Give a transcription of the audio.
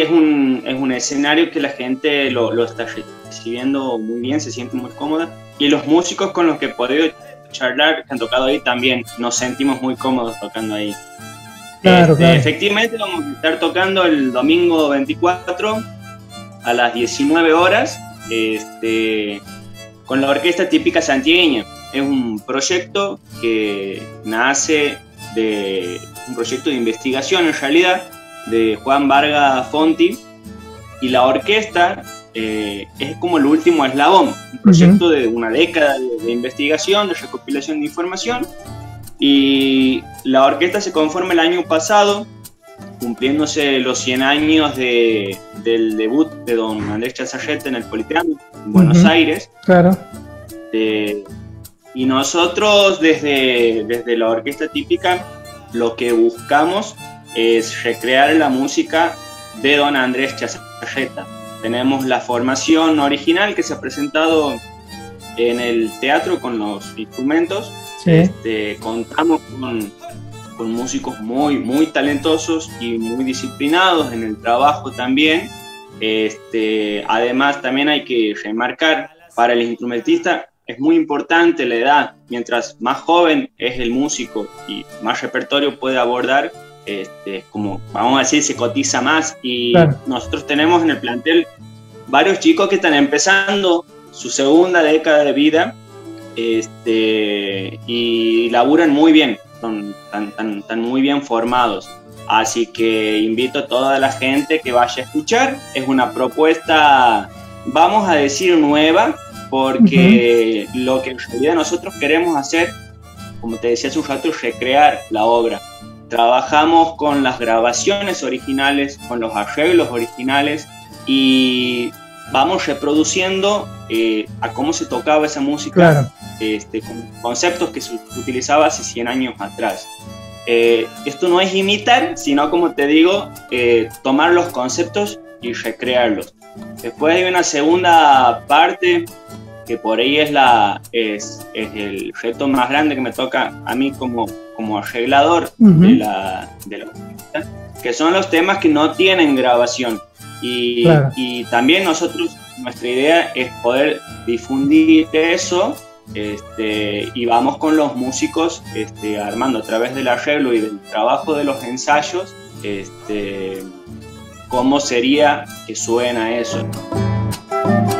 es un escenario que la gente lo está recibiendo muy bien, se siente muy cómoda, y los músicos con los que he podido charlar, que han tocado ahí, también nos sentimos muy cómodos tocando ahí. Claro, claro. Efectivamente vamos a estar tocando el domingo 24 a las 19 horas con la Orquesta Típica Santiagueña. Es un proyecto que nace de un proyecto de investigación, en realidad, de Juan Vargas Fonti, y la orquesta es como el último eslabón, un proyecto de una década de investigación, de recopilación de información, y la orquesta se conforma el año pasado, cumpliéndose los 100 años del debut de don Andrés Chazarreta en el Politeama, en Buenos Aires. Claro. Y nosotros desde la Orquesta Típica lo que buscamos es recrear la música de don Andrés Chazarreta. Tenemos la formación original que se ha presentado en el teatro con los instrumentos. Sí. Contamos con músicos muy talentosos y muy disciplinados en el trabajo también. Además, también hay que remarcar, para el instrumentista es muy importante la edad. Mientras más joven es el músico y más repertorio puede abordar, como vamos a decir, se cotiza más. Y claro, nosotros tenemos en el plantel varios chicos que están empezando su segunda década de vida y laburan muy bien, están muy bien formados. Así que invito a toda la gente que vaya a escuchar. Es una propuesta, vamos a decir, nueva, porque lo que en realidad nosotros queremos hacer, como te decía hace un rato, es recrear la obra. Trabajamos con las grabaciones originales, con los arreglos originales, y vamos reproduciendo a cómo se tocaba esa música, claro, con conceptos que se utilizaba hace 100 años atrás. Esto no es imitar, sino, como te digo, tomar los conceptos y recrearlos. Después hay una segunda parte que por ahí es el reto más grande que me toca a mí como arreglador de la orquesta, que son los temas que no tienen grabación. Claro, y también nosotros, nuestra idea es poder difundir eso, y vamos con los músicos armando a través del arreglo y del trabajo de los ensayos, cómo sería que suena eso.